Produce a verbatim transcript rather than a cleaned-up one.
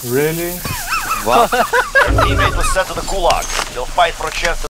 Really? Your teammate was sent to the gulag. He'll fight for a chance to